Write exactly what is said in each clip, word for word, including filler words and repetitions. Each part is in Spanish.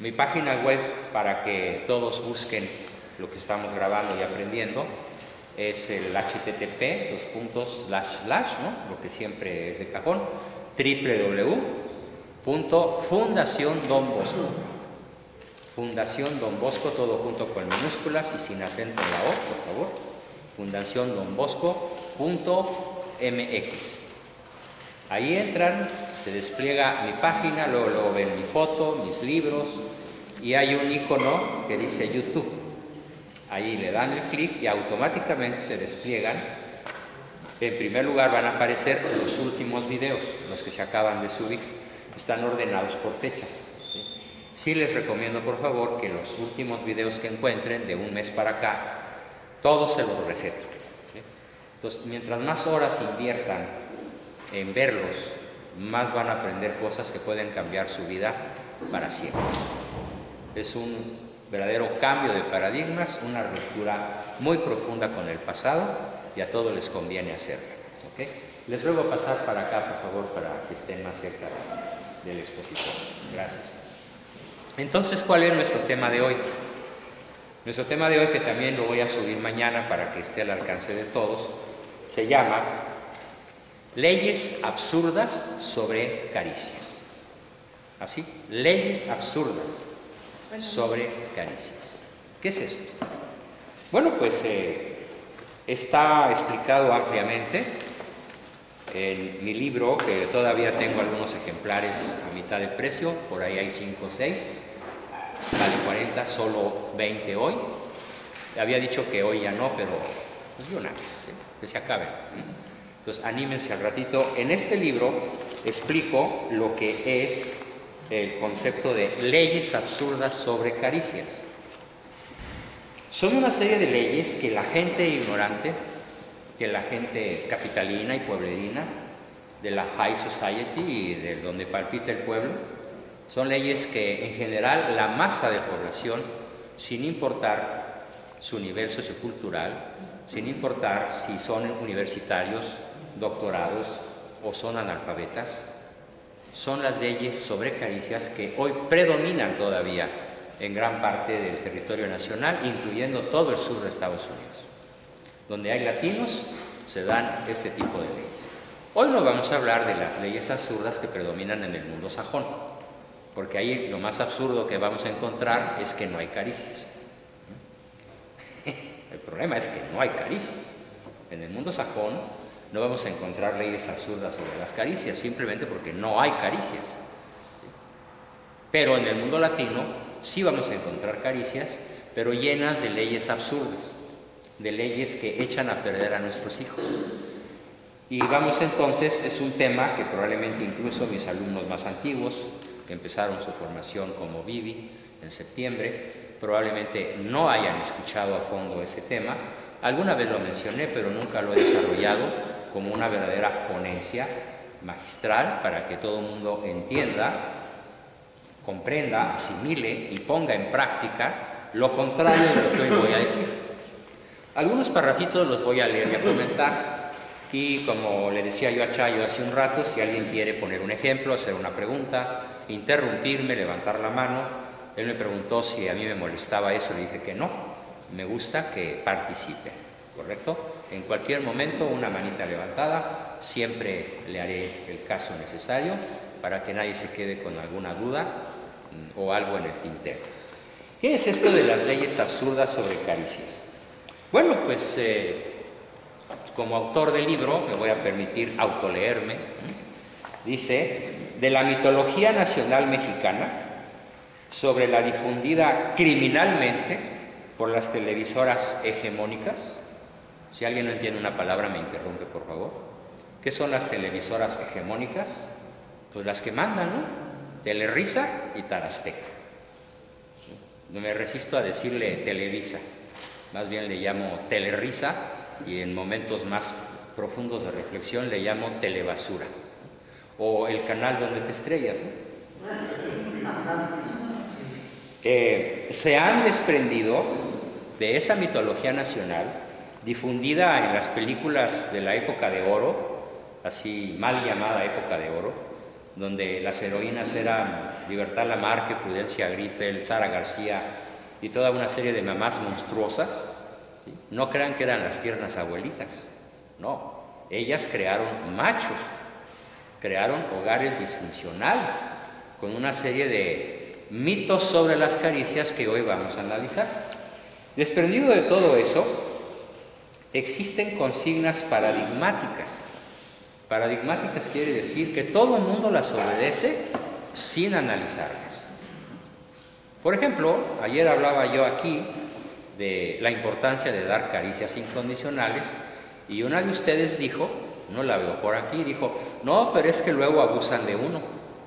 Mi página web, para que todos busquen lo que estamos grabando y aprendiendo, es el H T T P, dos puntos, slash, slash, ¿no? Lo que siempre es de cajón, doble u doble u doble u punto fundación don bosco. Fundación Don Bosco, todo junto con minúsculas y sin acento en la O, por favor. fundación don bosco punto m x. Ahí entran, se despliega mi página, luego, luego ven mi foto, mis libros, y hay un icono que dice YouTube. Ahí le dan el clic y automáticamente se despliegan. En primer lugar van a aparecer los últimos videos, los que se acaban de subir. Están ordenados por fechas. ¿Sí? Sí les recomiendo, por favor, que los últimos videos que encuentren de un mes para acá, todos se los reseto. ¿Sí? Entonces, mientras más horas inviertan en verlos, más van a aprender cosas que pueden cambiar su vida para siempre. Es un verdadero cambio de paradigmas, una ruptura muy profunda con el pasado, y a todos les conviene hacerlo. ¿Okay? Les ruego pasar para acá, por favor, para que estén más cerca del expositor. Gracias. Entonces, ¿cuál es nuestro tema de hoy? Nuestro tema de hoy, que también lo voy a subir mañana para que esté al alcance de todos, se llama Leyes absurdas sobre caricias. ¿Así? Leyes absurdas sobre caricias. ¿Qué es esto? Bueno, pues eh, está explicado ampliamente en mi libro, que todavía tengo algunos ejemplares a mitad de precio, por ahí hay cinco o seis, vale cuarenta, solo veinte hoy. Había dicho que hoy ya no, pero pues de una vez, ¿sí? Que se acaben. Entonces, anímense al ratito. En este libro explico lo que es el concepto de leyes absurdas sobre caricias. Son una serie de leyes que la gente ignorante, que la gente capitalina y pueblerina, de la high society y de donde palpita el pueblo, son leyes que en general la masa de población, sin importar su nivel sociocultural, sin importar si son universitarios, doctorados o son analfabetas, son las leyes sobre caricias que hoy predominan todavía en gran parte del territorio nacional, incluyendo todo el sur de Estados Unidos. Donde hay latinos, se dan este tipo de leyes. Hoy no vamos a hablar de las leyes absurdas que predominan en el mundo sajón, porque ahí lo más absurdo que vamos a encontrar es que no hay caricias. El problema es que no hay caricias. En el mundo sajón no vamos a encontrar leyes absurdas sobre las caricias, simplemente porque no hay caricias. Pero en el mundo latino sí vamos a encontrar caricias, pero llenas de leyes absurdas, de leyes que echan a perder a nuestros hijos. Y vamos entonces, es un tema que probablemente incluso mis alumnos más antiguos, que empezaron su formación como Vivi en septiembre, probablemente no hayan escuchado a fondo este tema. Alguna vez lo mencioné, pero nunca lo he desarrollado como una verdadera ponencia magistral para que todo el mundo entienda, comprenda, asimile y ponga en práctica lo contrario de lo que hoy voy a decir. Algunos parrafitos los voy a leer y a comentar, y como le decía yo a Chayo hace un rato, si alguien quiere poner un ejemplo, hacer una pregunta, interrumpirme, levantar la mano. Él me preguntó si a mí me molestaba eso, le dije que no, me gusta que participe, ¿correcto? En cualquier momento, una manita levantada, siempre le haré el caso necesario para que nadie se quede con alguna duda o algo en el tintero. ¿Qué es esto de las leyes absurdas sobre caricias? Bueno, pues eh, como autor del libro me voy a permitir autoleerme. Dice, de la mitología nacional mexicana sobre la difundida criminalmente por las televisoras hegemónicas. Si alguien no entiende una palabra, me interrumpe, por favor. ¿Qué son las televisoras hegemónicas? Pues las que mandan, ¿no? Telerisa y Tarasteca. No me resisto a decirle Televisa, más bien le llamo Telerisa, y en momentos más profundos de reflexión le llamo Telebasura. O el canal donde te estrellas, ¿no? Eh, se han desprendido de esa mitología nacional difundida en las películas de la época de oro, así mal llamada época de oro, donde las heroínas eran Libertad Lamarque, Prudencia Grifel, Sara García y toda una serie de mamás monstruosas, ¿sí? No crean que eran las tiernas abuelitas, no, ellas crearon machos, crearon hogares disfuncionales, con una serie de mitos sobre las caricias que hoy vamos a analizar. Desprendido de todo eso, existen consignas paradigmáticas. Paradigmáticas quiere decir que todo el mundo las obedece sin analizarlas. Por ejemplo, ayer hablaba yo aquí de la importancia de dar caricias incondicionales y una de ustedes dijo, no la veo por aquí, dijo, no, pero es que luego abusan de uno.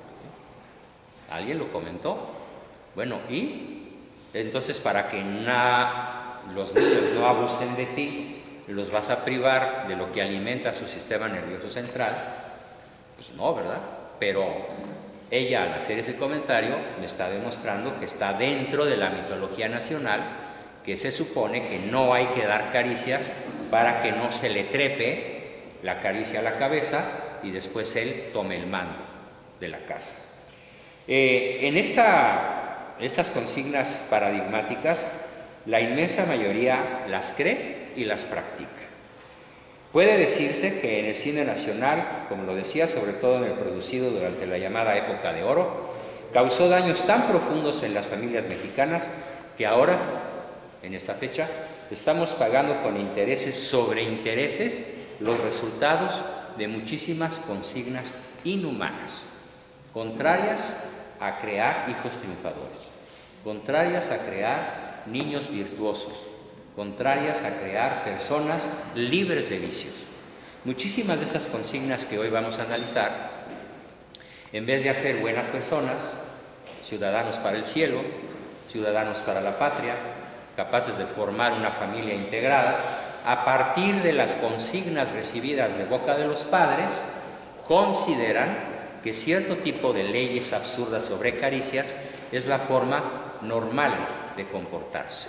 ¿Alguien lo comentó? Bueno, y entonces para que na, los niños no abusen de ti, los vas a privar de lo que alimenta su sistema nervioso central, pues no, ¿verdad? Pero ella, al hacer ese comentario, me está demostrando que está dentro de la mitología nacional, que se supone que no hay que dar caricias para que no se le trepe la caricia a la cabeza y después él tome el mando de la casa. Eh, en esta, estas consignas paradigmáticas, la inmensa mayoría las cree y las practica. Puede decirse que en el cine nacional, como lo decía, sobre todo en el producido durante la llamada época de oro, causó daños tan profundos en las familias mexicanas que ahora, en esta fecha, estamos pagando con intereses sobre intereses los resultados de muchísimas consignas inhumanas, contrarias a crear hijos triunfadores, contrarias a crear niños virtuosos, contrarias a crear personas libres de vicios. Muchísimas de esas consignas que hoy vamos a analizar, en vez de hacer buenas personas, ciudadanos para el cielo, ciudadanos para la patria, capaces de formar una familia integrada, a partir de las consignas recibidas de boca de los padres, consideran que cierto tipo de leyes absurdas sobre caricias es la forma normal de comportarse.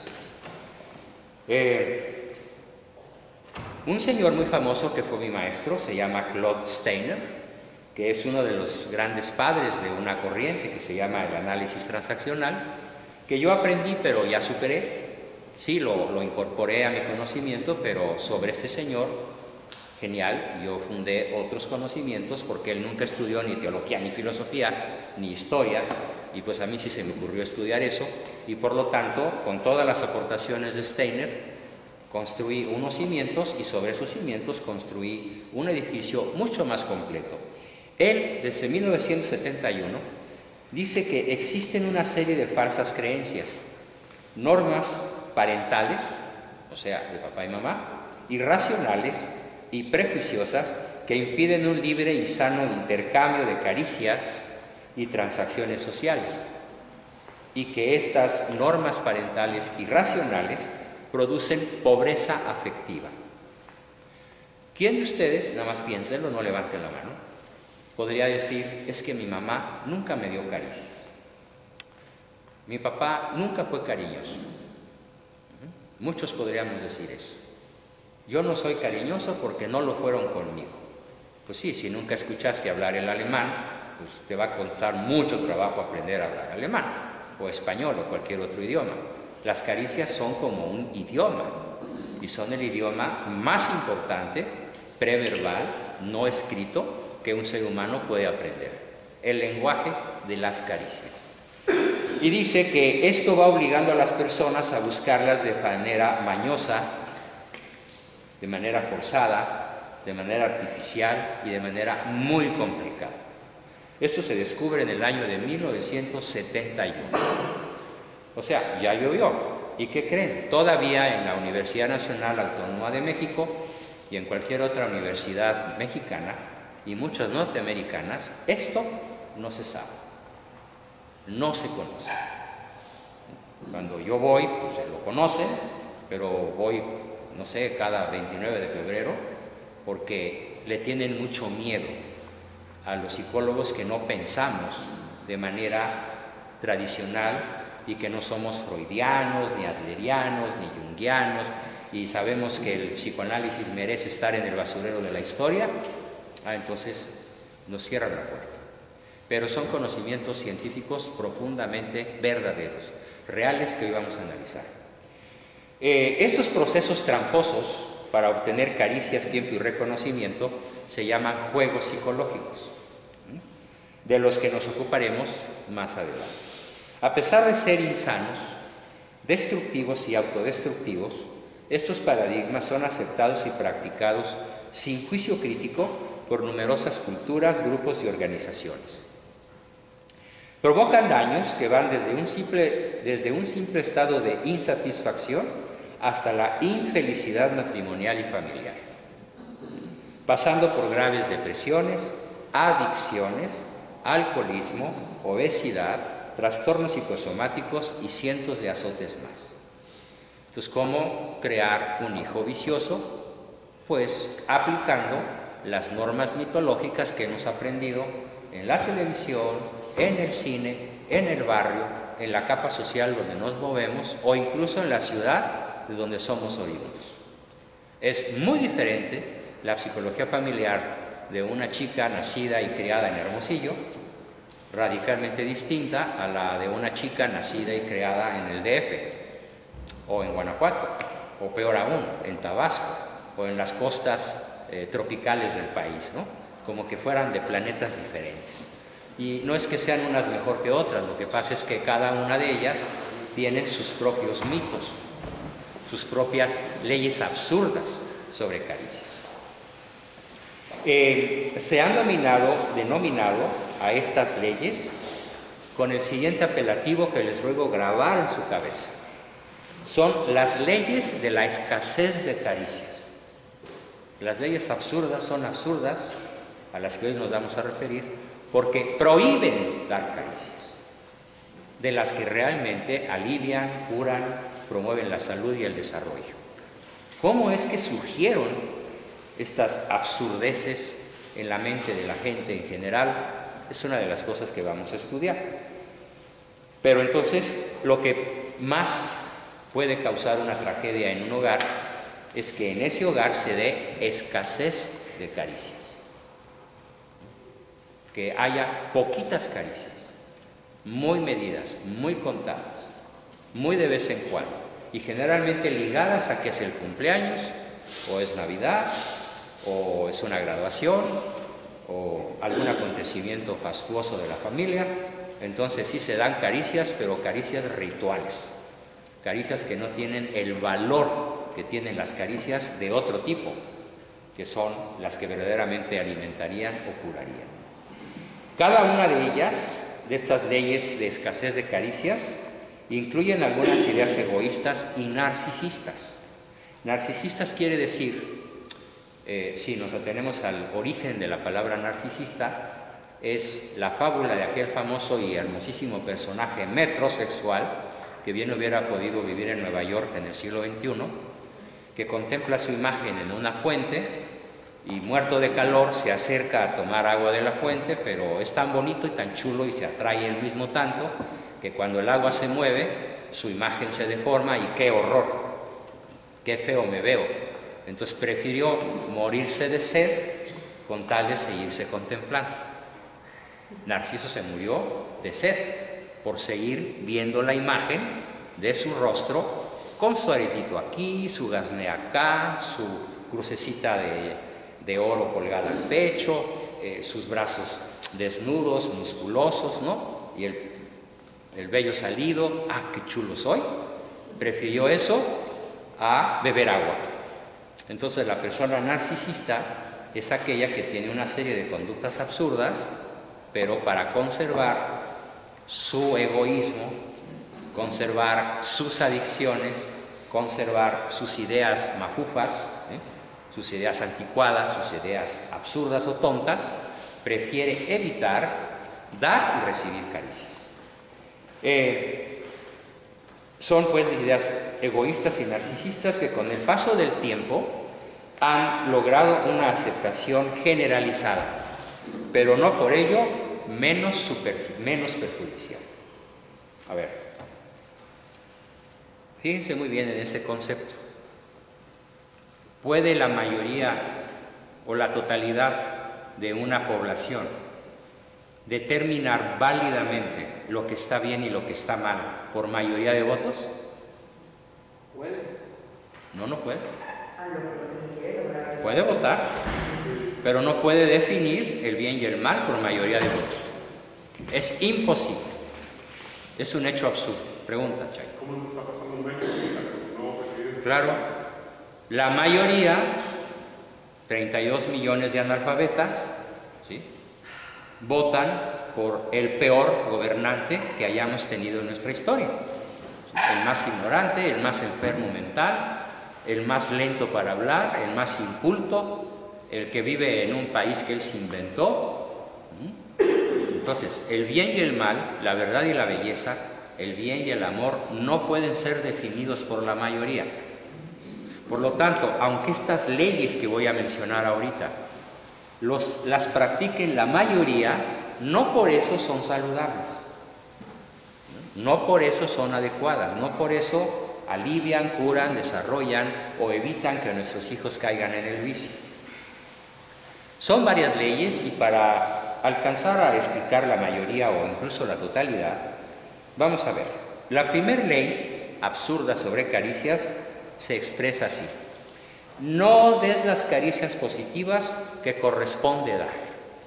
Eh, un señor muy famoso que fue mi maestro, se llama Claude Steiner, que es uno de los grandes padres de una corriente que se llama el análisis transaccional, que yo aprendí pero ya superé, sí, lo, lo incorporé a mi conocimiento, pero sobre este señor, genial, yo fundé otros conocimientos porque él nunca estudió ni teología, ni filosofía, ni historia, y pues a mí sí se me ocurrió estudiar eso, y por lo tanto, con todas las aportaciones de Steiner, construí unos cimientos y sobre esos cimientos construí un edificio mucho más completo. Él, desde mil novecientos setenta y uno, dice que existen una serie de falsas creencias, normas parentales, o sea, de papá y mamá, irracionales y prejuiciosas que impiden un libre y sano intercambio de caricias y transacciones sociales, y que estas normas parentales irracionales producen pobreza afectiva. ¿Quién de ustedes, nada más piénsenlo, no levanten la mano, podría decir, es que mi mamá nunca me dio caricias, mi papá nunca fue cariñoso? Muchos podríamos decir eso. Yo no soy cariñoso porque no lo fueron conmigo. Pues sí, si nunca escuchaste hablar el alemán, pues te va a costar mucho trabajo aprender a hablar alemán, o español, o cualquier otro idioma. Las caricias son como un idioma, y son el idioma más importante, preverbal, no escrito, que un ser humano puede aprender. El lenguaje de las caricias. Y dice que esto va obligando a las personas a buscarlas de manera mañosa, de manera forzada, de manera artificial y de manera muy complicada. Esto se descubre en el año de mil novecientos setenta y uno. O sea, ya llovió. ¿Y qué creen? Todavía en la Universidad Nacional Autónoma de México y en cualquier otra universidad mexicana y muchas norteamericanas, esto no se sabe. No se conoce. Cuando yo voy, pues se lo conocen, pero voy, no sé, cada veintinueve de febrero, porque le tienen mucho miedo a los psicólogos que no pensamos de manera tradicional y que no somos freudianos, ni adlerianos, ni junguianos, y sabemos que el psicoanálisis merece estar en el basurero de la historia, ah, entonces nos cierran la puerta. pero son conocimientos científicos profundamente verdaderos, reales, que hoy vamos a analizar. Eh, estos procesos tramposos para obtener caricias, tiempo y reconocimiento se llaman juegos psicológicos, de los que nos ocuparemos más adelante. A pesar de ser insanos, destructivos y autodestructivos, estos paradigmas son aceptados y practicados sin juicio crítico por numerosas culturas, grupos y organizaciones. Provocan daños que van desde un simple, desde un simple estado de insatisfacción hasta la infelicidad matrimonial y familiar, pasando por graves depresiones, adicciones, alcoholismo, obesidad, trastornos psicosomáticos y cientos de azotes más. Entonces, ¿cómo crear un hijo vicioso? Pues aplicando las normas mitológicas que hemos aprendido en la televisión, en el cine, en el barrio, en la capa social donde nos movemos o incluso en la ciudad de donde somos oriundos. Es muy diferente la psicología familiar de una chica nacida y criada en Hermosillo, radicalmente distinta a la de una chica nacida y criada en el D F, o en Guanajuato, o peor aún, en Tabasco, o en las costas eh, tropicales del país, ¿no? Como que fueran de planetas diferentes. Y no es que sean unas mejor que otras, lo que pasa es que cada una de ellas tiene sus propios mitos, sus propias leyes absurdas sobre caricias. Eh, se han dominado, denominado a estas leyes con el siguiente apelativo que les ruego grabar en su cabeza. Son las leyes de la escasez de caricias. Las leyes absurdas son absurdas, a las que hoy nos vamos a referir, porque prohíben dar caricias, de las que realmente alivian, curan, promueven la salud y el desarrollo. ¿Cómo es que surgieron estas absurdeces en la mente de la gente en general? Es una de las cosas que vamos a estudiar. Pero entonces, lo que más puede causar una tragedia en un hogar es que en ese hogar se dé escasez de caricias, que haya poquitas caricias, muy medidas, muy contadas, muy de vez en cuando, y generalmente ligadas a que es el cumpleaños, o es Navidad, o es una graduación, o algún acontecimiento fastuoso de la familia. Entonces sí se dan caricias, pero caricias rituales, caricias que no tienen el valor que tienen las caricias de otro tipo, que son las que verdaderamente alimentarían o curarían. Cada una de ellas, de estas leyes de escasez de caricias, incluyen algunas ideas egoístas y narcisistas. Narcisistas quiere decir, eh, si nos atenemos al origen de la palabra narcisista, es la fábula de aquel famoso y hermosísimo personaje metrosexual que bien hubiera podido vivir en Nueva York en el siglo veintiuno, que contempla su imagen en una fuente y muerto de calor se acerca a tomar agua de la fuente, pero es tan bonito y tan chulo y se atrae él mismo tanto que cuando el agua se mueve su imagen se deforma y ¡qué horror! ¡Qué feo me veo! Entonces prefirió morirse de sed con tal de seguirse contemplando. Narciso se murió de sed por seguir viendo la imagen de su rostro con su aretito aquí, su gazné acá, su crucecita de, de oro colgada al pecho, eh, sus brazos desnudos, musculosos, ¿no? Y el, el vello salido, ¡ah, qué chulo soy! Prefirió eso a beber agua. Entonces la persona narcisista es aquella que tiene una serie de conductas absurdas, pero para conservar su egoísmo, conservar sus adicciones, conservar sus ideas mafufas, ¿eh? sus ideas anticuadas, sus ideas absurdas o tontas, prefiere evitar dar y recibir caricias. Eh, son pues ideas egoístas y narcisistas que con el paso del tiempo han logrado una aceptación generalizada, pero no por ello menos, super, menos perjudicial. A ver, fíjense muy bien en este concepto. ¿Puede la mayoría o la totalidad de una población determinar válidamente lo que está bien y lo que está mal por mayoría de votos? ¿Puede? No, no puede. Puede votar, pero no puede definir el bien y el mal por mayoría de votos. Es imposible. Es un hecho absurdo. Pregunta, Chay. ¿Cómo está pasando un veinte por ciento con el nuevo presidente? Claro, la mayoría, treinta y dos millones de analfabetas, ¿sí?, votan por el peor gobernante que hayamos tenido en nuestra historia. El más ignorante, el más enfermo mental, el más lento para hablar, el más inculto, el que vive en un país que él se inventó. Entonces, el bien y el mal, la verdad y la belleza, el bien y el amor no pueden ser definidos por la mayoría. Por lo tanto, aunque estas leyes que voy a mencionar ahorita los, las practiquen la mayoría, no por eso son saludables, no por eso son adecuadas, no por eso alivian, curan, desarrollan o evitan que nuestros hijos caigan en el vicio. Son varias leyes y para alcanzar a explicar la mayoría o incluso la totalidad, vamos a ver. La primera ley absurda sobre caricias se expresa así: no des las caricias positivas que corresponde dar.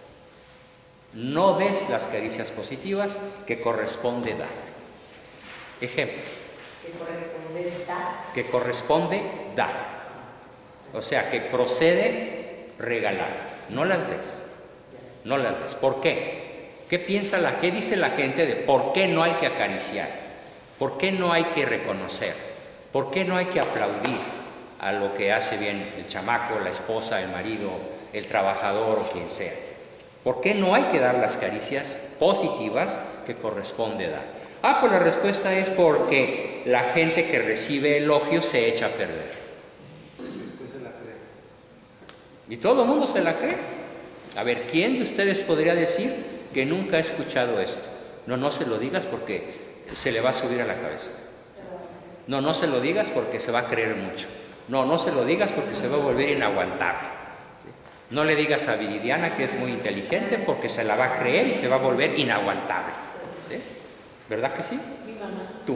No des las caricias positivas que corresponde dar. Ejemplos. Que corresponde dar. Que corresponde dar. O sea, que procede regalar. No las des. No las des. ¿Por qué? ¿Qué piensa la, qué dice la gente de por qué no hay que acariciar? ¿Por qué no hay que reconocer? ¿Por qué no hay que aplaudir a lo que hace bien el chamaco, la esposa, el marido, el trabajador o quien sea? ¿Por qué no hay que dar las caricias positivas que corresponde dar? Ah, pues la respuesta es porque la gente que recibe elogios se echa a perder. Después se la cree. Y todo el mundo se la cree. A ver, ¿quién de ustedes podría decir que nunca ha escuchado esto? No, no se lo digas porque se le va a subir a la cabeza. No, no se lo digas porque se va a creer mucho. No, no se lo digas porque se va a volver inaguantable. No le digas a Viridiana que es muy inteligente porque se la va a creer y se va a volver inaguantable. ¿Sí? ¿Verdad que sí? Mi mamá. Tú.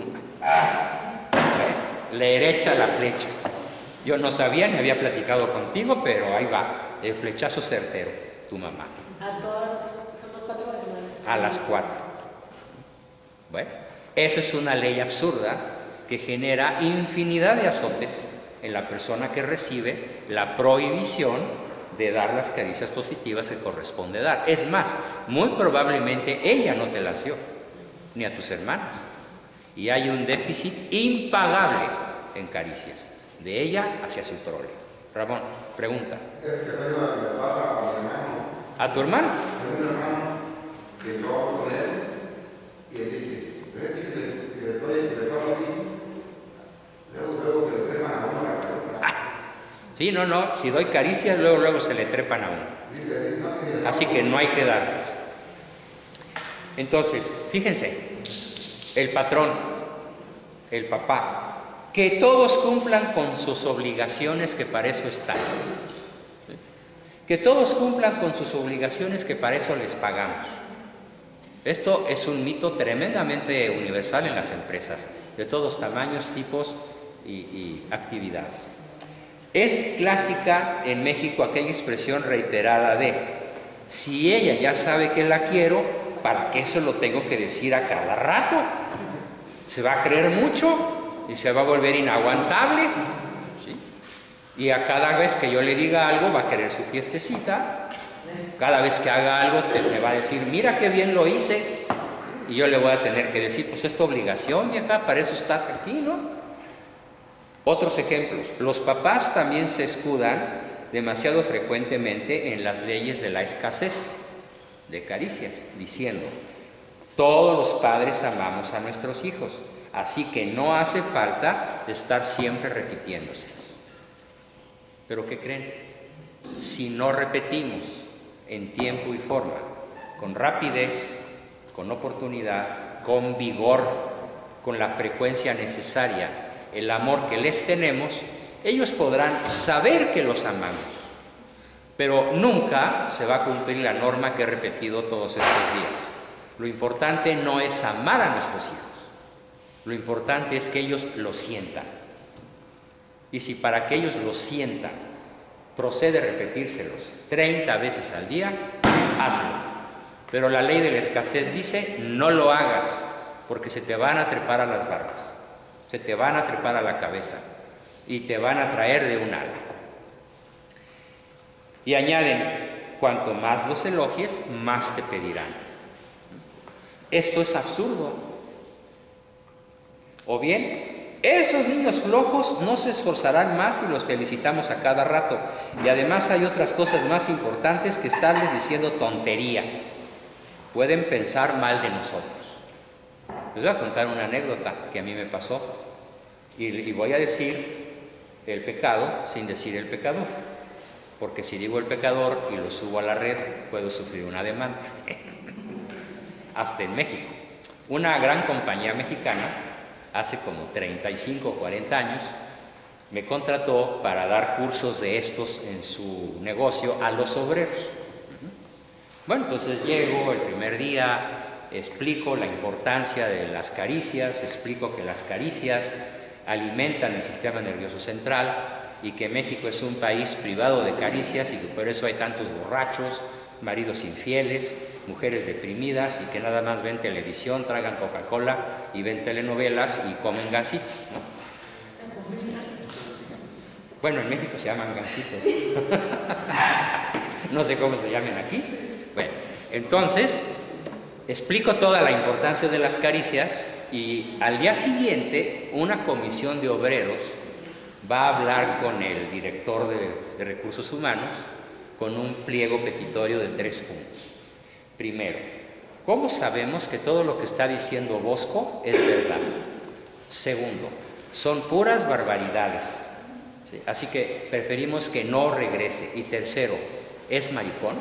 Le echa la flecha. Yo no sabía ni había platicado contigo, pero ahí va, el flechazo certero, tu mamá. A todas, somos cuatro hermanas. A las cuatro. Bueno, eso es una ley absurda que genera infinidad de azotes en la persona que recibe la prohibición de dar las caricias positivas que corresponde dar. Es más, muy probablemente ella no te las dio, ni a tus hermanas. Y hay un déficit impagable en caricias, de ella hacia su prole. Ramón, pregunta. Es que eso es lo que le pasa a mi hermano. ¿A tu hermano? Tengo un hermano que trabaja con él y él dice, pero es que si le, si le doy, si le doy así, luego, luego se le trepan a uno la cabeza. Sí, no, no, si doy caricias, luego, luego se le trepan a uno. Dice, dice, no, que si le Así que no hay que darlas. Entonces, fíjense, el patrón, el papá, que todos cumplan con sus obligaciones, que para eso están. ¿Sí? Que todos cumplan con sus obligaciones, que para eso les pagamos. Esto es un mito tremendamente universal en las empresas, de todos tamaños, tipos y, y actividades. Es clásica en México aquella expresión reiterada de, si ella ya sabe que la quiero, ¿para qué se lo tengo que decir a cada rato? Se va a creer mucho y se va a volver inaguantable, ¿sí? Y a cada vez que yo le diga algo va a querer su fiestecita. Cada vez que haga algo te, me va a decir, mira qué bien lo hice, y yo le voy a tener que decir, pues es tu obligación, vieja, para eso estás aquí, ¿no? Otros ejemplos, los papás también se escudan demasiado frecuentemente en las leyes de la escasez de caricias, diciendo, todos los padres amamos a nuestros hijos, así que no hace falta estar siempre repitiéndose. ¿Pero qué creen? Si no repetimos en tiempo y forma, con rapidez, con oportunidad, con vigor, con la frecuencia necesaria, el amor que les tenemos, ellos podrán saber que los amamos, Pero nunca se va a cumplir la norma que he repetido todos estos días. Lo importante no es amar a nuestros hijos, lo importante es que ellos lo sientan. Y si para que ellos lo sientan procede repetírselos treinta veces al día, hazlo. Pero la ley de la escasez dice, no lo hagas, porque se te van a trepar a las barbas, se te van a trepar a la cabeza y te van a traer de un ala. Y añaden, cuanto más los elogies, más te pedirán. Esto es absurdo. O bien, esos niños flojos no se esforzarán más y los felicitamos a cada rato. Y además hay otras cosas más importantes que estarles diciendo tonterías. Pueden pensar mal de nosotros. Les voy a contar una anécdota que a mí me pasó. Y, y voy a decir el pecado sin decir el pecador. Porque si digo el pecador y lo subo a la red, puedo sufrir una demanda. Hasta en México. Una gran compañía mexicana, hace como treinta y cinco o cuarenta años, me contrató para dar cursos de estos en su negocio a los obreros. Bueno, entonces llego el primer día, explico la importancia de las caricias, explico que las caricias alimentan el sistema nervioso central y que México es un país privado de caricias y que por eso hay tantos borrachos, maridos infieles, mujeres deprimidas y que nada más ven televisión, tragan Coca-Cola y ven telenovelas y comen gansitos, ¿no? Bueno, en México se llaman gansitos. No sé cómo se llaman aquí. Bueno, entonces explico toda la importancia de las caricias y al día siguiente una comisión de obreros va a hablar con el director de, de recursos humanos con un pliego petitorio de tres puntos. Primero, ¿cómo sabemos que todo lo que está diciendo Bosco es verdad? Segundo, son puras barbaridades, ¿sí? Así que preferimos que no regrese. Y tercero, ¿es maricón?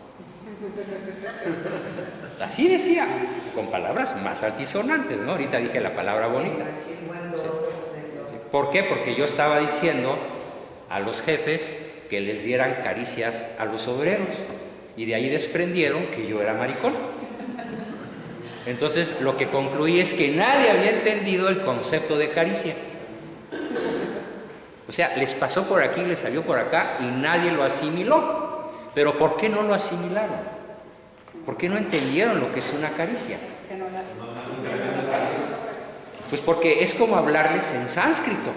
Así decía, con palabras más altisonantes, ¿no? Ahorita dije la palabra bonita. ¿Sí? ¿Por qué? Porque yo estaba diciendo a los jefes que les dieran caricias a los obreros y de ahí desprendieron que yo era maricón. Entonces lo que concluí es que nadie había entendido el concepto de caricia. O sea, les pasó por aquí, les salió por acá y nadie lo asimiló. Pero ¿por qué no lo asimilaron? ¿Por qué no entendieron lo que es una caricia? Pues porque es como hablarles en sánscrito.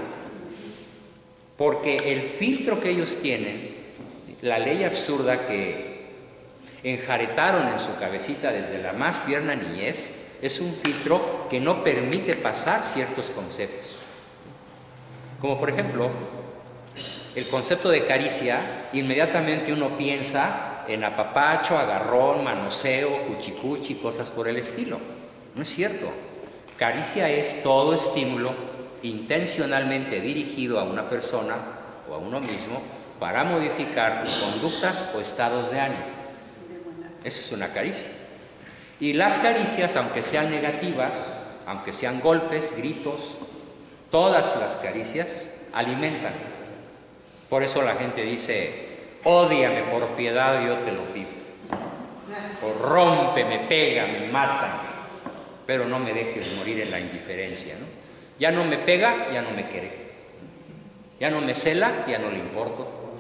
Porque el filtro que ellos tienen, la ley absurda que enjaretaron en su cabecita desde la más tierna niñez, es un filtro que no permite pasar ciertos conceptos. Como por ejemplo, el concepto de caricia, inmediatamente uno piensa en apapacho, agarrón, manoseo, cuchicuchi, cosas por el estilo. No es cierto. Caricia es todo estímulo intencionalmente dirigido a una persona o a uno mismo para modificar conductas o estados de ánimo. Eso es una caricia. Y las caricias, aunque sean negativas, aunque sean golpes, gritos, todas las caricias alimentan. Por eso la gente dice, ódiame por piedad, yo te lo pido. O rómpeme, pégame, mátame, pero no me dejes morir en la indiferencia, ¿no? Ya no me pega, ya no me quiere. Ya no me cela, ya no le importo.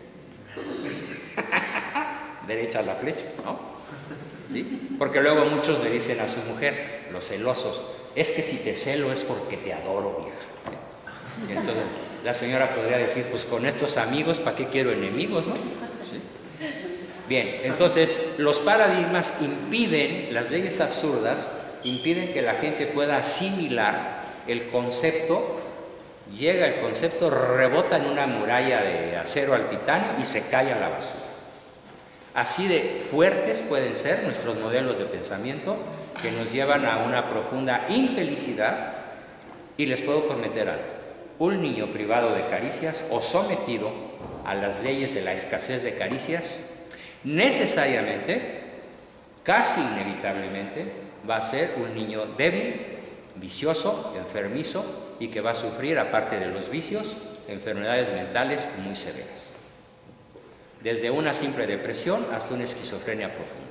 ¿Sí? Derecha a la flecha, ¿no? ¿Sí? Porque luego muchos le dicen a su mujer, los celosos, es que si te celo es porque te adoro, vieja. ¿Sí? Y entonces la señora podría decir, pues con estos amigos, ¿para qué quiero enemigos, no? ¿Sí? Bien, entonces los paradigmas impiden, las leyes absurdas, impiden que la gente pueda asimilar el concepto, llega el concepto, rebota en una muralla de acero al titanio y se cae a la basura. Así de fuertes pueden ser nuestros modelos de pensamiento que nos llevan a una profunda infelicidad. Y les puedo prometer algo, un niño privado de caricias o sometido a las leyes de la escasez de caricias, necesariamente, casi inevitablemente, va a ser un niño débil, vicioso, enfermizo y que va a sufrir, aparte de los vicios, enfermedades mentales muy severas. desde una simple depresión hasta una esquizofrenia profunda.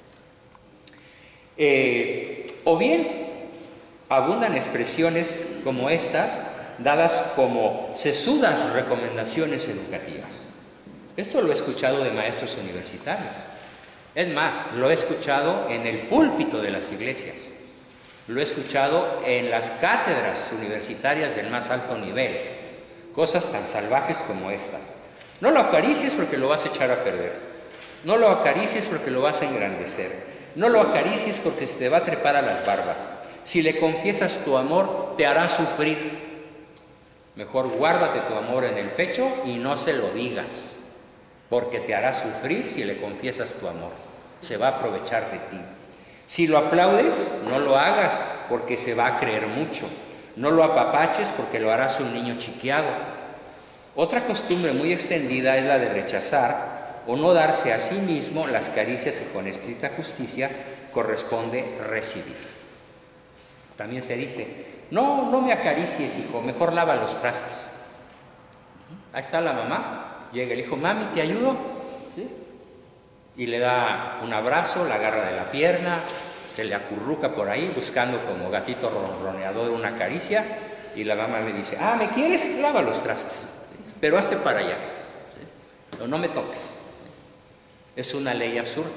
Eh, o bien, abundan expresiones como estas, dadas como sesudas recomendaciones educativas. Esto lo he escuchado de maestros universitarios. Es más, lo he escuchado en el púlpito de las iglesias. Lo he escuchado en las cátedras universitarias del más alto nivel. Cosas tan salvajes como estas. No lo acaricies porque lo vas a echar a perder. No lo acaricies porque lo vas a engrandecer. No lo acaricies porque se te va a trepar a las barbas. Si le confiesas tu amor, te hará sufrir. Mejor guárdate tu amor en el pecho y no se lo digas, porque te hará sufrir si le confiesas tu amor. Se va a aprovechar de ti. Si lo aplaudes, no lo hagas, porque se va a creer mucho. No lo apapaches, porque lo harás un niño chiqueado. Otra costumbre muy extendida es la de rechazar o no darse a sí mismo las caricias que con estricta justicia corresponde recibir. También se dice, no, no me acaricies, hijo, mejor lava los trastes. Ahí está la mamá, llega el hijo, mami, ¿te ayudo? ¿Sí? Y le da un abrazo, la agarra de la pierna, se le acurruca por ahí buscando como gatito ronroneador una caricia, y la mamá le dice, ah, ¿me quieres? Lava los trastes, ¿sí? Pero hazte para allá, ¿sí? No, no me toques. Es una ley absurda.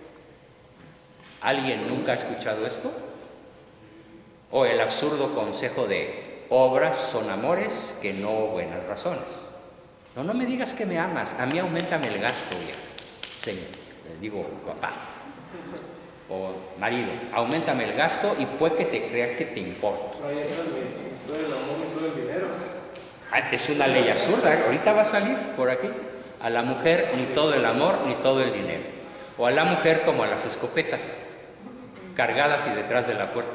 ¿Alguien nunca ha escuchado esto? O el absurdo consejo de obras son amores que no buenas razones. No, no me digas que me amas, a mí auméntame el gasto, vieja. Señor, le digo papá o marido, auméntame el gasto y puede que te crea que te importa. Ahí entra todo el amor y todo el dinero. Ah, es una ley absurda, ahorita va a salir por aquí. A la mujer ni todo el amor ni todo el dinero. O a la mujer como a las escopetas, cargadas y detrás de la puerta.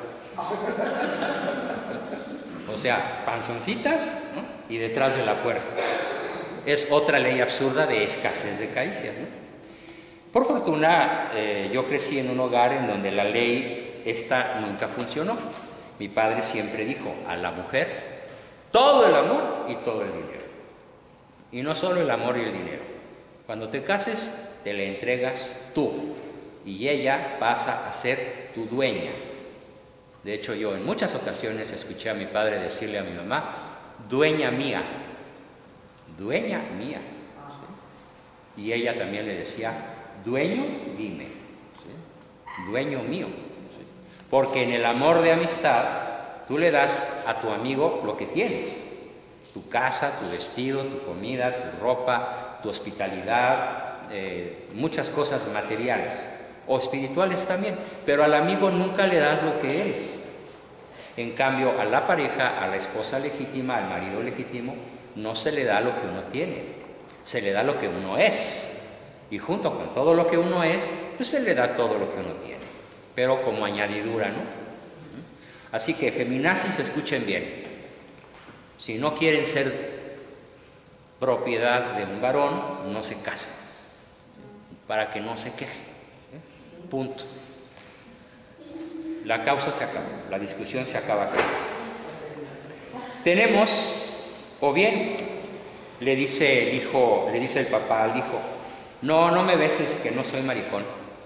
O sea, panzoncitas, ¿no? Y detrás de la puerta. Es otra ley absurda de escasez de caricias, ¿no? Por fortuna, eh, yo crecí en un hogar en donde la ley esta nunca funcionó. Mi padre siempre dijo a la mujer todo el amor y todo el dinero. Y no solo el amor y el dinero. Cuando te cases, te le entregas tú y ella pasa a ser tu dueña. De hecho, yo en muchas ocasiones escuché a mi padre decirle a mi mamá, dueña mía, dueña mía. ¿Sí? Y ella también le decía, dueño, dime, ¿sí? Dueño mío. ¿Sí? Porque en el amor de amistad, tú le das a tu amigo lo que tienes. Tu casa, tu vestido, tu comida, tu ropa, tu hospitalidad, eh, muchas cosas materiales o espirituales también, pero al amigo nunca le das lo que es. En cambio, a la pareja, a la esposa legítima, al marido legítimo, no se le da lo que uno tiene, se le da lo que uno es. Y junto con todo lo que uno es, pues se le da todo lo que uno tiene, pero como añadidura, ¿no? Así que feminazis, escuchen bien. Si no quieren ser propiedad de un varón, no se casen, para que no se quejen. ¿Eh? Punto. La causa se acaba, la discusión se acaba con eso. Tenemos, o bien, le dice el hijo, le dice el papá al hijo, no, no me beses, que no soy maricón.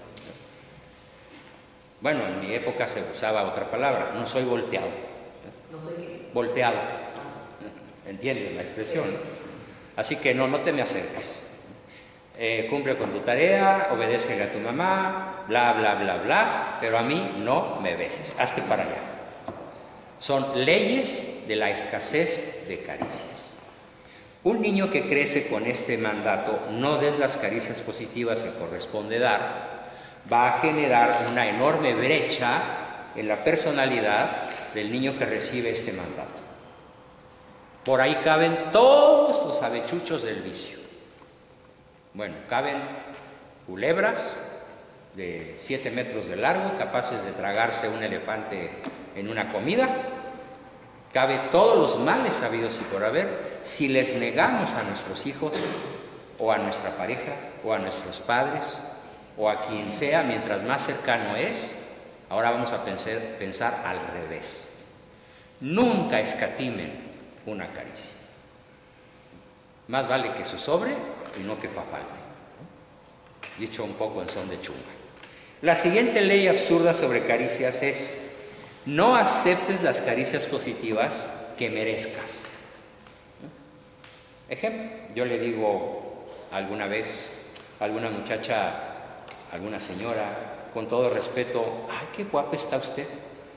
Bueno, en mi época se usaba otra palabra, no soy volteado. No sé qué. Volteado. ¿Entiendes la expresión? Así que no, no te me acerques. Eh, cumple con tu tarea, obedece a tu mamá, bla, bla, bla, bla, pero a mí no me beses, hazte para allá. Son leyes de la escasez de caricias. Un niño que crece con este mandato, no des las caricias positivas que corresponde dar, va a generar una enorme brecha en la personalidad del niño que recibe este mandato. Por ahí caben todos los avechuchos del vicio. Bueno, caben culebras de siete metros de largo, capaces de tragarse un elefante en una comida. Cabe todos los males habidos y por haber si les negamos a nuestros hijos o a nuestra pareja o a nuestros padres o a quien sea, mientras más cercano es. Ahora vamos a pensar, pensar al revés. Nunca escatimen una caricia. Más vale que se sobre y no que fa falte. dicho un poco en son de chunga. La siguiente ley absurda sobre caricias es: no aceptes las caricias positivas que merezcas. Ejemplo, yo le digo alguna vez a alguna muchacha, alguna señora, con todo respeto: ¡ay, qué guapa está usted!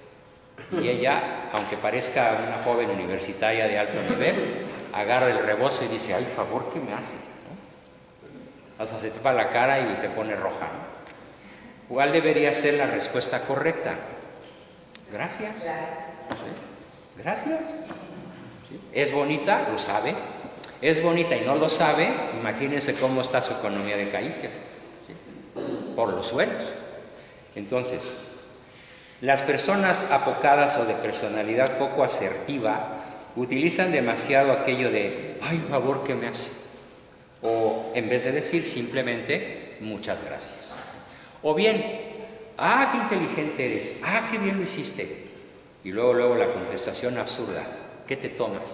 Y ella, aunque parezca una joven universitaria de alto nivel, agarra el rebozo y dice: ¡ay, favor, qué me haces! ¿no? Hasta se tapa la cara y se pone roja, ¿no? ¿Cuál debería ser la respuesta correcta? Gracias. ¿Sí? Gracias. ¿Sí? ¿Es bonita? Lo sabe. Es bonita y no lo sabe, imagínense cómo está su economía de caricias. ¿Sí? Por los suelos. Entonces, las personas apocadas o de personalidad poco asertiva utilizan demasiado aquello de ¡ay, favor, que me hace! O en vez de decir simplemente muchas gracias. O bien, ¡ah, qué inteligente eres! ¡Ah, qué bien lo hiciste! Y luego, luego la contestación absurda: ¿qué te tomas?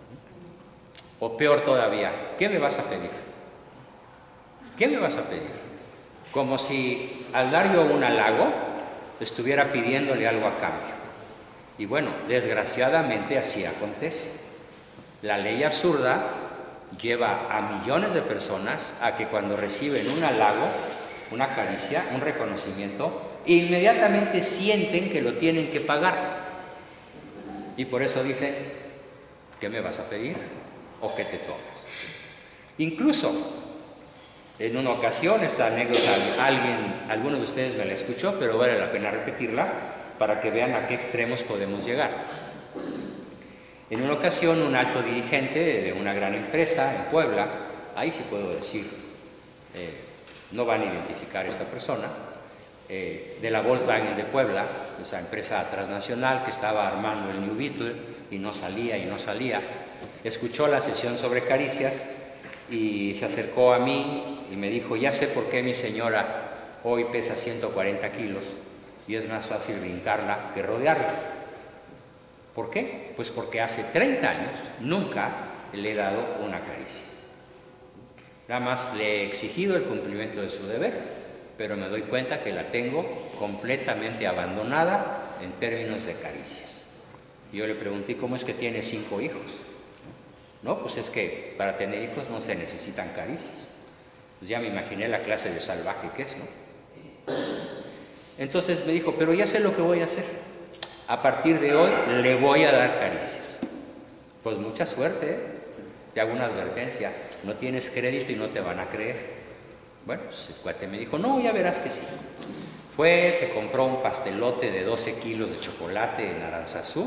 O peor todavía, ¿qué me vas a pedir? ¿Qué me vas a pedir? Como si al dar yo un halago estuviera pidiéndole algo a cambio. Y bueno, desgraciadamente así acontece. La ley absurda lleva a millones de personas a que cuando reciben un halago, una caricia, un reconocimiento, inmediatamente sienten que lo tienen que pagar. Y por eso dicen: ¿qué me vas a pedir? ¿O qué te tomas? Incluso, en una ocasión, esta anécdota, alguien, alguno de ustedes me la escuchó, pero vale la pena repetirla para que vean a qué extremos podemos llegar. En una ocasión, un alto dirigente de una gran empresa en Puebla, ahí sí puedo decir, eh, no van a identificar a esta persona, eh, de la Volkswagen de Puebla, esa empresa transnacional que estaba armando el New Beetle y no salía y no salía, escuchó la sesión sobre caricias y se acercó a mí y me dijo: ya sé por qué mi señora hoy pesa ciento cuarenta kilos y es más fácil brincarla que rodearla. ¿Por qué? Pues porque hace treinta años nunca le he dado una caricia. Nada más le he exigido el cumplimiento de su deber, pero me doy cuenta que la tengo completamente abandonada en términos de caricias. Y yo le pregunté: ¿cómo es que tiene cinco hijos? No, pues es que para tener hijos no se necesitan caricias. Pues ya me imaginé la clase de salvaje que es, ¿no? Entonces me dijo: pero ya sé lo que voy a hacer. A partir de hoy le voy a dar caricias. Pues mucha suerte, ¿eh? Te hago una advertencia: no tienes crédito y no te van a creer. Bueno, pues el cuate me dijo: no, ya verás que sí. Fue, se compró un pastelote de doce kilos de chocolate en Aranzazú.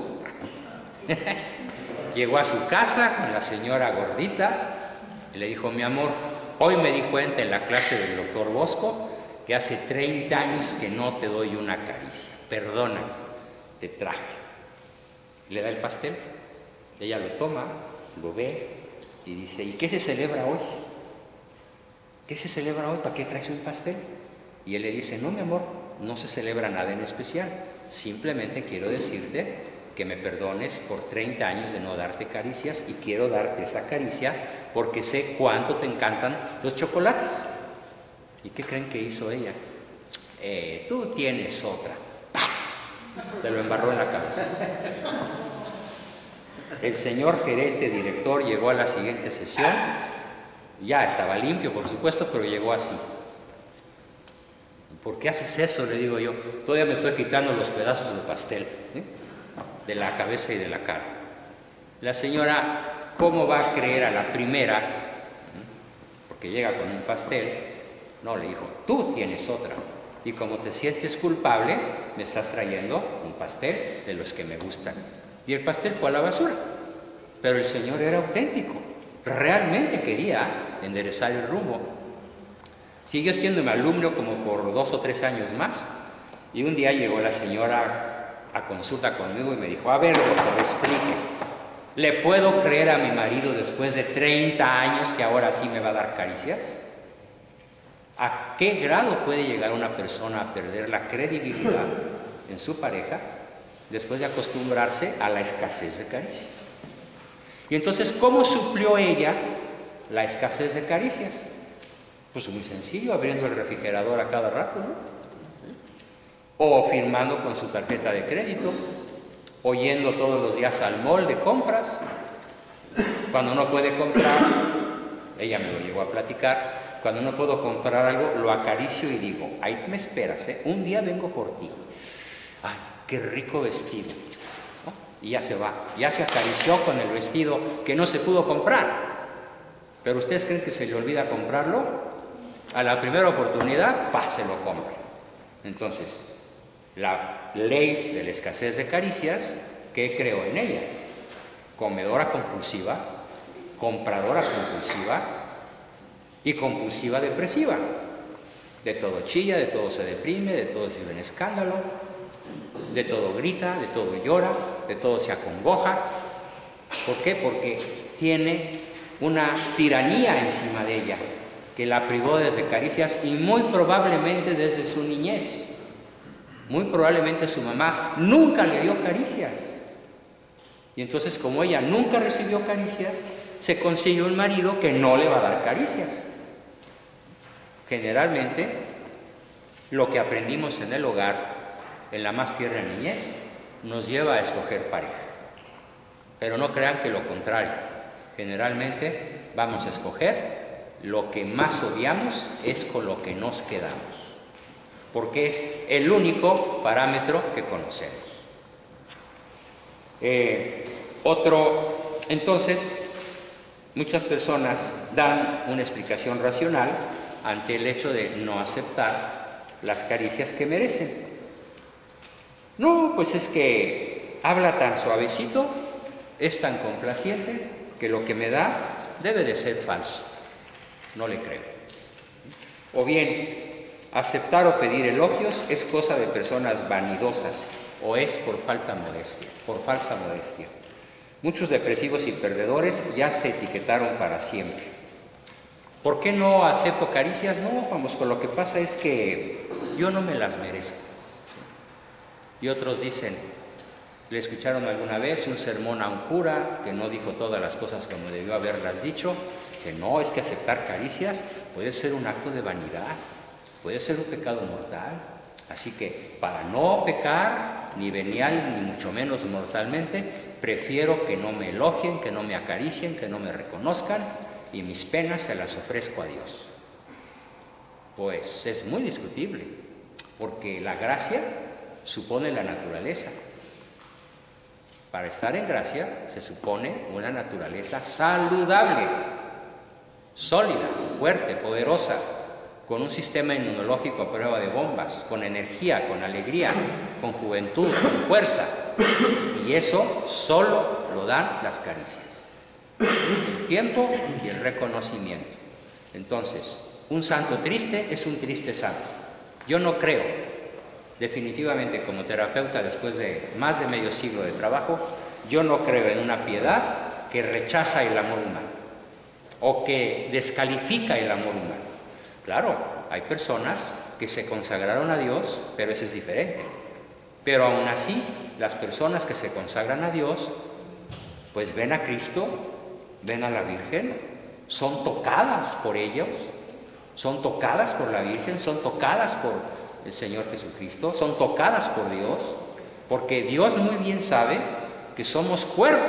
Llegó a su casa con la señora gordita y le dijo: mi amor, hoy me di cuenta en la clase del doctor Bosco que hace treinta años que no te doy una caricia. Perdóname, te traje. Le da el pastel, ella lo toma, lo ve y dice: ¿y qué se celebra hoy? ¿Qué se celebra hoy? ¿Para qué traes un pastel? Y él le dice: no, mi amor, no se celebra nada en especial. Simplemente quiero decirte que me perdones por treinta años de no darte caricias y quiero darte esta caricia porque sé cuánto te encantan los chocolates. ¿Y qué creen que hizo ella? Eh, tú tienes otra. ¡Paz! Se lo embarró en la cabeza. El señor gerente, director, llegó a la siguiente sesión. Ya estaba limpio, por supuesto, pero llegó así. ¿Por qué haces eso?, le digo yo. Todavía me estoy quitando los pedazos de pastel, ¿eh?, de la cabeza y de la cara. La señora, ¿cómo va a creer a la primera? Porque llega con un pastel. No, le dijo: tú tienes otra. Y como te sientes culpable, me estás trayendo un pastel de los que me gustan. Y el pastel fue a la basura. Pero el señor era auténtico. Realmente quería enderezar el rumbo. Siguió siendo mi alumno como por dos o tres años más. Y un día llegó la señora a consulta conmigo y me dijo: a ver, doctor, explique. ¿Le puedo creer a mi marido después de treinta años que ahora sí me va a dar caricias? ¿A qué grado puede llegar una persona a perder la credibilidad en su pareja después de acostumbrarse a la escasez de caricias? Y entonces, ¿cómo suplió ella la escasez de caricias? Pues muy sencillo, abriendo el refrigerador a cada rato, ¿no? O firmando con su tarjeta de crédito, o yendo todos los días al mall de compras. Cuando no puede comprar, ella me lo llegó a platicar, cuando no puedo comprar algo, lo acaricio y digo, ahí me esperas, ¿eh? Un día vengo por ti. Ay, qué rico vestido. ¿No? Y ya se va, ya se acarició con el vestido que no se pudo comprar. Pero ¿ustedes creen que se le olvida comprarlo? A la primera oportunidad, ¡pah!, se lo compra. Entonces, la ley de la escasez de caricias, ¿qué creo en ella? Comedora compulsiva, compradora compulsiva y compulsiva depresiva. De todo chilla, de todo se deprime, de todo se vive en escándalo, de todo grita, de todo llora, de todo se acongoja. ¿Por qué? Porque tiene una tiranía encima de ella que la privó desde caricias y muy probablemente desde su niñez. Muy probablemente su mamá nunca le dio caricias. Y entonces, como ella nunca recibió caricias, se consigue un marido que no le va a dar caricias. Generalmente, lo que aprendimos en el hogar, en la más tierna niñez, nos lleva a escoger pareja. Pero no crean que lo contrario. Generalmente vamos a escoger lo que más odiamos, es con lo que nos quedamos, porque es el único parámetro que conocemos. Eh, otro, entonces, muchas personas dan una explicación racional ante el hecho de no aceptar las caricias que merecen. No, pues es que habla tan suavecito, es tan complaciente, que lo que me da debe de ser falso. No le creo. O bien, aceptar o pedir elogios es cosa de personas vanidosas o es por falta modestia, por falsa modestia. Muchos depresivos y perdedores ya se etiquetaron para siempre. ¿Por qué no acepto caricias? No, vamos, con lo que pasa es que yo no me las merezco. Y otros dicen, ¿le escucharon alguna vez un sermón a un cura que no dijo todas las cosas como debió haberlas dicho? Que no, es que aceptar caricias puede ser un acto de vanidad, puede ser un pecado mortal. Así que para no pecar, ni venial, ni mucho menos mortalmente, prefiero que no me elogien, que no me acaricien, que no me reconozcan, y mis penas se las ofrezco a Dios. Pues es muy discutible, porque la gracia supone la naturaleza. Para estar en gracia se supone una naturaleza saludable, sólida, fuerte, poderosa, con un sistema inmunológico a prueba de bombas, con energía, con alegría, con juventud, con fuerza. Y eso solo lo dan las caricias, el tiempo y el reconocimiento. Entonces, un santo triste es un triste santo. Yo no creo, definitivamente como terapeuta después de más de medio siglo de trabajo, yo no creo en una piedad que rechaza el amor humano o que descalifica el amor humano. Claro, hay personas que se consagraron a Dios, pero eso es diferente. Pero aún así, las personas que se consagran a Dios, pues ven a Cristo, ven a la Virgen, son tocadas por ellos, son tocadas por la Virgen, son tocadas por el Señor Jesucristo, son tocadas por Dios, porque Dios muy bien sabe que somos cuerpo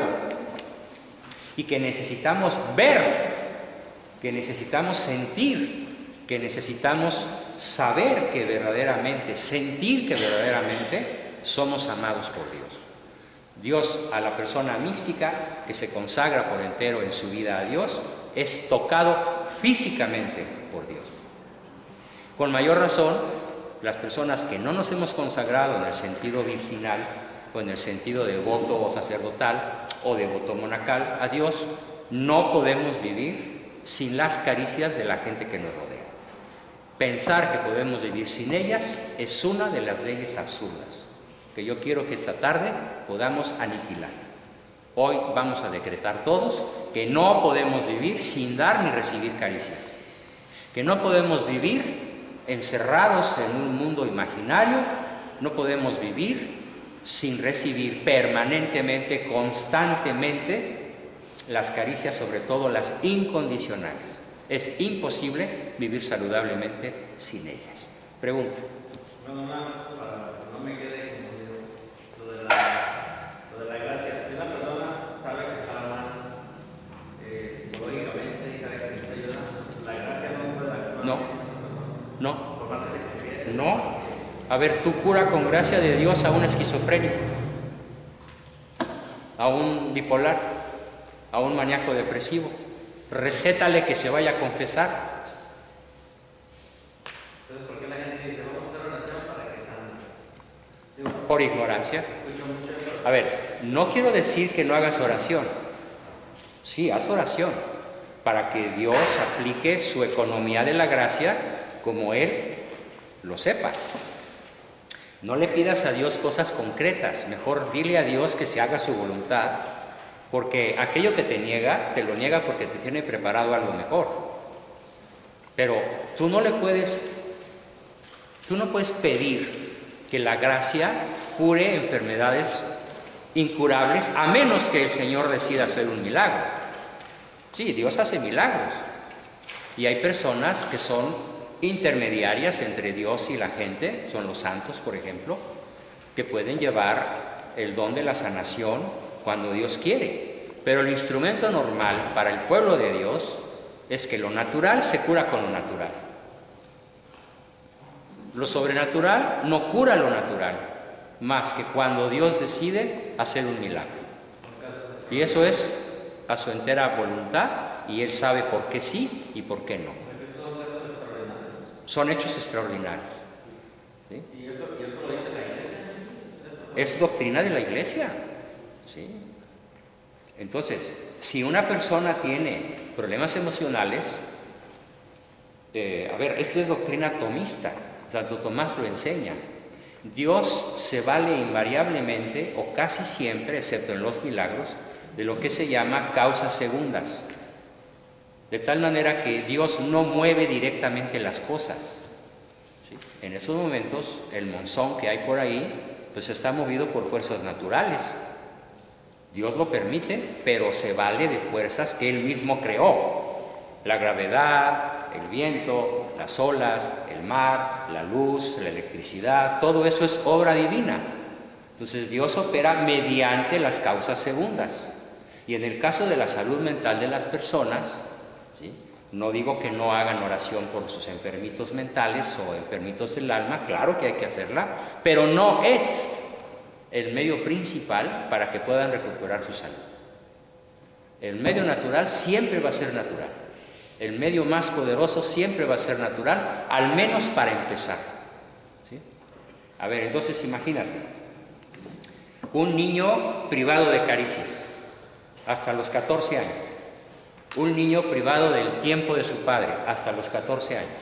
y que necesitamos ver, que necesitamos sentir, que necesitamos saber que verdaderamente, sentir que verdaderamente somos amados por Dios. Dios, a la persona mística que se consagra por entero en su vida a Dios, es tocado físicamente por Dios. Con mayor razón, las personas que no nos hemos consagrado en el sentido virginal o en el sentido devoto o sacerdotal o devoto monacal a Dios, no podemos vivir sin las caricias de la gente que nos rodea. Pensar que podemos vivir sin ellas es una de las leyes absurdas que yo quiero que esta tarde podamos aniquilar. Hoy vamos a decretar todos que no podemos vivir sin dar ni recibir caricias, que no podemos vivir encerrados en un mundo imaginario, no podemos vivir sin recibir permanentemente, constantemente, las caricias, sobre todo las incondicionales. Es imposible vivir saludablemente sin ellas. Pregunta. Bueno, nada más para que no me quede como lo de la, lo de la gracia. Si una persona sabe que está mal eh, psicológicamente y sabe que necesita ayuda, pues la gracia no puede actuar No. en esa persona. No. Por más que se confiese. No. A ver, tú cura con gracia de Dios a un esquizofrénico, a un bipolar, a un maníaco depresivo. Recétale que se vaya a confesar. Entonces, ¿por qué la gente dice, vamos a hacer oración para que sane? Digo, Por ignorancia. escucho mucho eso. A ver, no quiero decir que no hagas oración. Sí, haz oración para que Dios aplique su economía de la gracia como Él lo sepa. No le pidas a Dios cosas concretas, mejor dile a Dios que se haga su voluntad, porque aquello que te niega, te lo niega porque te tiene preparado algo mejor. Pero tú no le puedes, tú no puedes pedir que la gracia cure enfermedades incurables, a menos que el Señor decida hacer un milagro. Sí, Dios hace milagros. Y hay personas que son intermediarias entre Dios y la gente, son los santos, por ejemplo, que pueden llevar el don de la sanación cuando Dios quiere. Pero el instrumento normal para el pueblo de Dios es que lo natural se cura con lo natural. Lo sobrenatural no cura lo natural, más que cuando Dios decide hacer un milagro. Y eso es a su entera voluntad, y Él sabe por qué sí y por qué no. Son hechos extraordinarios. ¿Sí? ¿Y eso, y eso lo dice la iglesia? Es doctrina de la iglesia. ¿Sí? Entonces, si una persona tiene problemas emocionales, eh, a ver, esto es doctrina tomista, Santo Tomás lo enseña. Dios se vale invariablemente, o casi siempre, excepto en los milagros, de lo que se llama causas segundas. De tal manera que Dios no mueve directamente las cosas. ¿Sí? En esos momentos, el monzón que hay por ahí, pues está movido por fuerzas naturales. Dios lo permite, pero se vale de fuerzas que Él mismo creó. La gravedad, el viento, las olas, el mar, la luz, la electricidad, todo eso es obra divina. Entonces Dios opera mediante las causas segundas. Y en el caso de la salud mental de las personas, ¿sí? No digo que no hagan oración por sus enfermitos mentales o enfermitos del alma, claro que hay que hacerla, pero no es el medio principal para que puedan recuperar su salud. El medio natural siempre va a ser natural. El medio más poderoso siempre va a ser natural, al menos para empezar. ¿Sí? A ver, entonces imagínate, un niño privado de caricias hasta los catorce años. Un niño privado del tiempo de su padre hasta los catorce años.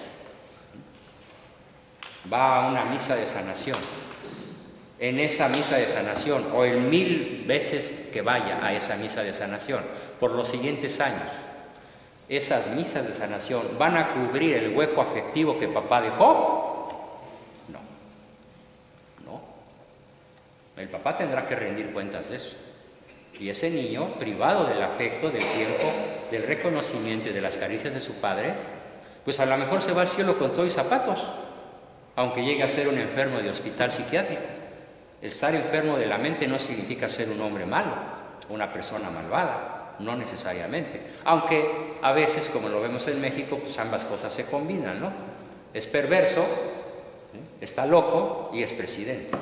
Va a una misa de sanación. En esa misa de sanación, o en mil veces que vaya a esa misa de sanación, por los siguientes años, esas misas de sanación van a cubrir el hueco afectivo que papá dejó. No, no. El papá tendrá que rendir cuentas de eso. Y ese niño, privado del afecto, del tiempo, del reconocimiento y de las caricias de su padre, pues a lo mejor se va al cielo con todo y zapatos, aunque llegue a ser un enfermo de hospital psiquiátrico. Estar enfermo de la mente no significa ser un hombre malo, una persona malvada, no necesariamente. Aunque a veces, como lo vemos en México, pues ambas cosas se combinan, ¿no? Es perverso, ¿sí? Está loco y es presidente.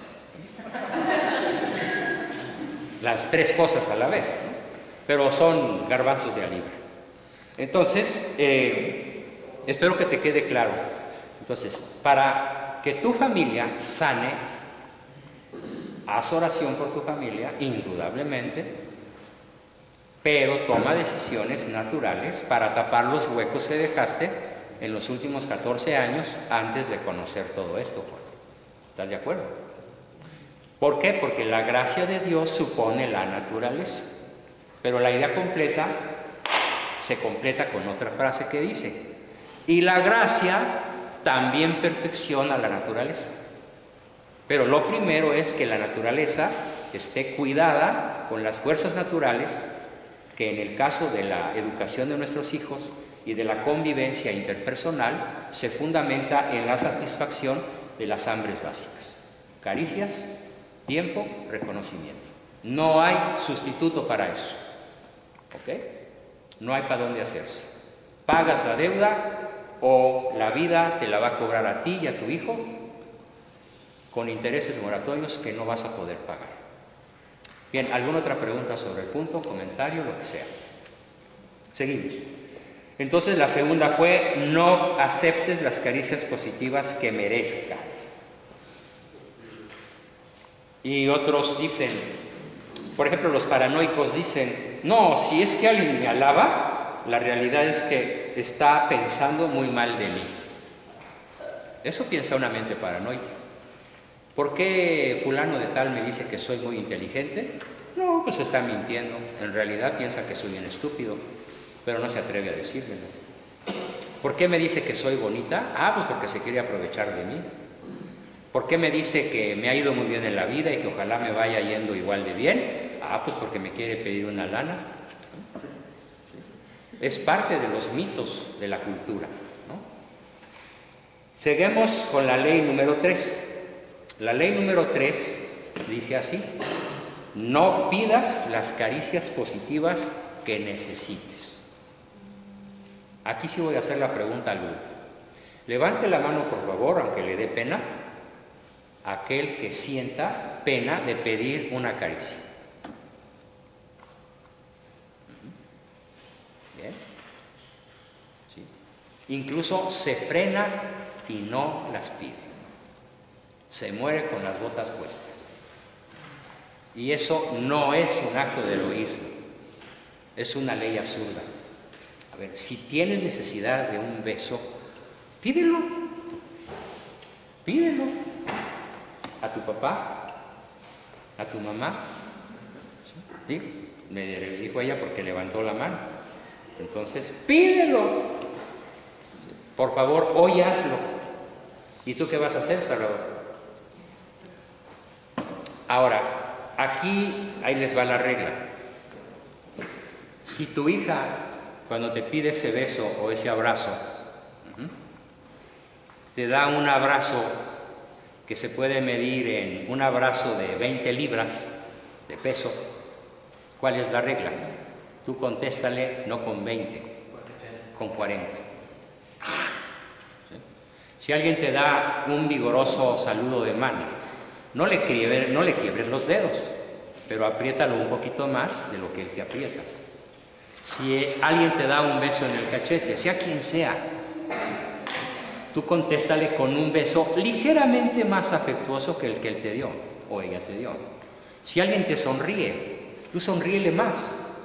Las tres cosas a la vez, ¿no? Pero son garbanzos de a libre. Entonces, eh, espero que te quede claro. Entonces, para que tu familia sane, haz oración por tu familia, indudablemente, pero toma decisiones naturales para tapar los huecos que dejaste en los últimos catorce años antes de conocer todo esto. ¿Estás de acuerdo? ¿Por qué? Porque la gracia de Dios supone la naturaleza, pero la idea completa se completa con otra frase que dice, y la gracia también perfecciona la naturaleza. Pero lo primero es que la naturaleza esté cuidada con las fuerzas naturales, que en el caso de la educación de nuestros hijos y de la convivencia interpersonal se fundamenta en la satisfacción de las hambres básicas. Caricias, tiempo, reconocimiento. No hay sustituto para eso. ¿Ok? No hay para dónde hacerse. Pagas la deuda o la vida te la va a cobrar a ti y a tu hijo con intereses moratorios que no vas a poder pagar. Bien, ¿alguna otra pregunta sobre el punto, comentario, lo que sea? Seguimos. Entonces la segunda fue: no aceptes las caricias positivas que merezcas. Y otros dicen, por ejemplo, los paranoicos dicen, no, si es que alguien me alaba, la realidad es que está pensando muy mal de mí. Eso piensa una mente paranoica. ¿Por qué fulano de tal me dice que soy muy inteligente? No, pues está mintiendo. En realidad piensa que soy bien estúpido, pero no se atreve a decírmelo. ¿Por qué me dice que soy bonita? Ah, pues porque se quiere aprovechar de mí. ¿Por qué me dice que me ha ido muy bien en la vida y que ojalá me vaya yendo igual de bien? Ah, pues porque me quiere pedir una lana. Es parte de los mitos de la cultura, ¿no? Seguimos con la ley número tres. La ley número tres dice así: no pidas las caricias positivas que necesites. Aquí sí voy a hacer la pregunta al grupo. Levante la mano, por favor, aunque le dé pena, aquel que sienta pena de pedir una caricia. Bien. ¿Sí? Incluso se frena y no las pide. Se muere con las botas puestas. Y eso no es un acto de heroísmo, es una ley absurda. A ver, si tienes necesidad de un beso, pídelo. Pídelo. A tu papá, a tu mamá. ¿Sí? Me dijo ella porque levantó la mano. Entonces, pídelo. Por favor, hoy hazlo. ¿Y tú qué vas a hacer, Salvador? Ahora, aquí, ahí les va la regla. Si tu hija, cuando te pide ese beso o ese abrazo, uh-huh, te da un abrazo que se puede medir en un abrazo de veinte libras de peso, ¿cuál es la regla? Tú contéstale no con veinte, con cuarenta. ¿Sí? Si alguien te da un vigoroso saludo de mano, no le quiebres, no le quiebres los dedos, pero apriétalo un poquito más de lo que él te aprieta. Si alguien te da un beso en el cachete, sea quien sea, tú contéstale con un beso ligeramente más afectuoso que el que él te dio o ella te dio. Si alguien te sonríe, tú sonríele más.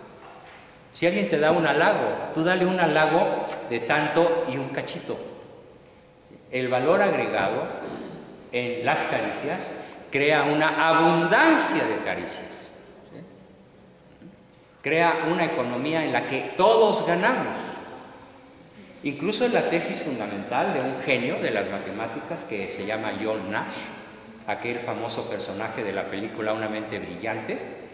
Si alguien te da un halago, tú dale un halago de tanto y un cachito. El valor agregado en las caricias crea una abundancia de caricias. ¿Sí? Crea una economía en la que todos ganamos. Incluso en la tesis fundamental de un genio de las matemáticas que se llama John Nash, aquel famoso personaje de la película Una mente brillante,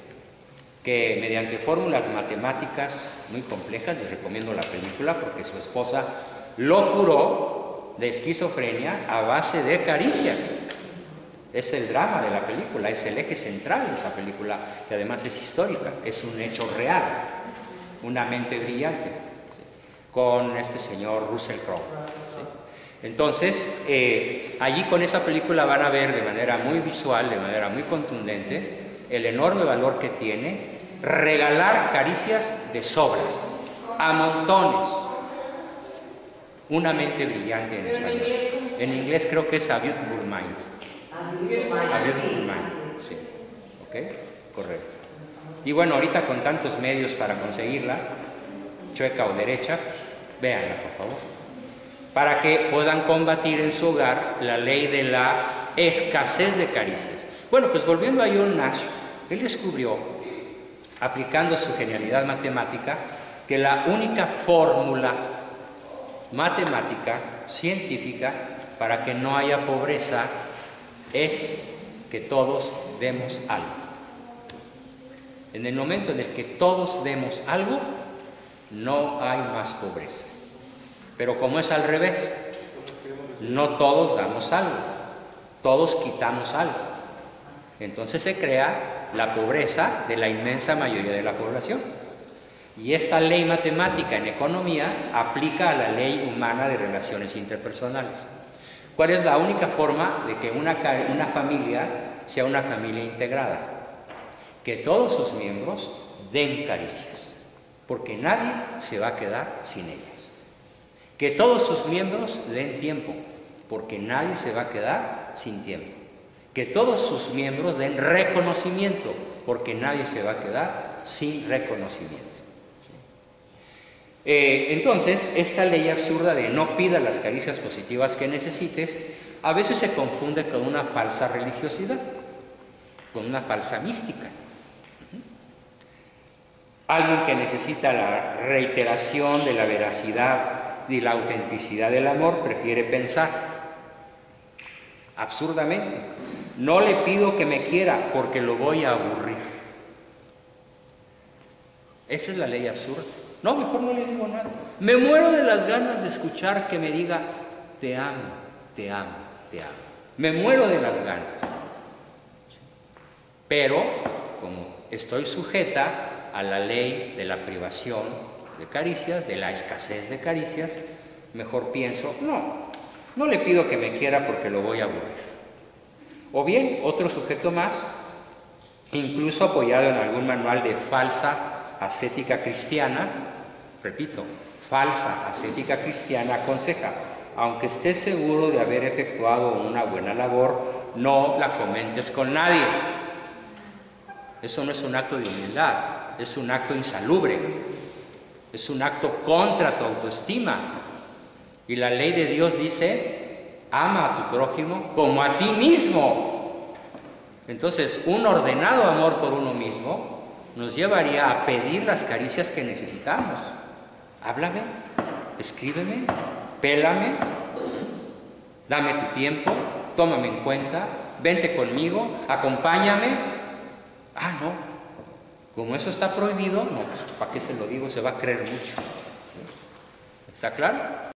que mediante fórmulas matemáticas muy complejas, les recomiendo la película porque su esposa lo curó de esquizofrenia a base de caricias. Es el drama de la película, es el eje central de esa película, que además es histórica, es un hecho real, Una mente brillante, ¿sí? Con este señor Russell Crowe. ¿Sí? Entonces, eh, allí con esa película van a ver de manera muy visual, de manera muy contundente, el enorme valor que tiene regalar caricias de sobra, a montones. Una mente brillante en español. En inglés creo que es A Beautiful Mind. A Beautiful Mind, sí. ¿Ok? Correcto. Y bueno, ahorita con tantos medios para conseguirla, chueca o derecha, pues, véanla por favor, para que puedan combatir en su hogar la ley de la escasez de caricias. Bueno, pues volviendo a John Nash, él descubrió, aplicando su genialidad matemática, que la única fórmula matemática, científica, para que no haya pobreza es que todos demos algo. En el momento en el que todos demos algo, no hay más pobreza. Pero como es al revés, no todos damos algo, todos quitamos algo. Entonces se crea la pobreza de la inmensa mayoría de la población. Y esta ley matemática en economía aplica a la ley humana de relaciones interpersonales. ¿Cuál es la única forma de que una, una familia sea una familia integrada? Que todos sus miembros den caricias, porque nadie se va a quedar sin ellas. Que todos sus miembros den tiempo, porque nadie se va a quedar sin tiempo. Que todos sus miembros den reconocimiento, porque nadie se va a quedar sin reconocimiento. Eh, entonces, esta ley absurda de no pidas las caricias positivas que necesites, a veces se confunde con una falsa religiosidad, con una falsa mística. Alguien que necesita la reiteración de la veracidad y la autenticidad del amor prefiere pensar absurdamente: no le pido que me quiera porque lo voy a aburrir. Esa es la ley absurda. No, mejor no le digo nada. Me muero de las ganas de escuchar que me diga te amo, te amo, te amo. Me muero de las ganas. Pero como estoy sujeta a la ley de la privación de caricias, de la escasez de caricias, mejor pienso, no, no le pido que me quiera porque lo voy a aburrir. O bien, otro sujeto más, incluso apoyado en algún manual de falsa ascética cristiana, repito, falsa ascética cristiana, aconseja: aunque estés seguro de haber efectuado una buena labor, no la comentes con nadie. Eso no es un acto de humildad, es un acto insalubre, es un acto contra tu autoestima. Y la ley de Dios dice: ama a tu prójimo como a ti mismo. Entonces, un ordenado amor por uno mismo nos llevaría a pedir las caricias que necesitamos. Háblame, escríbeme, pélame, dame tu tiempo, tómame en cuenta, vente conmigo, acompáñame. Ah, no, como eso está prohibido, no, pues, ¿para qué se lo digo? Se va a creer mucho. ¿Está claro?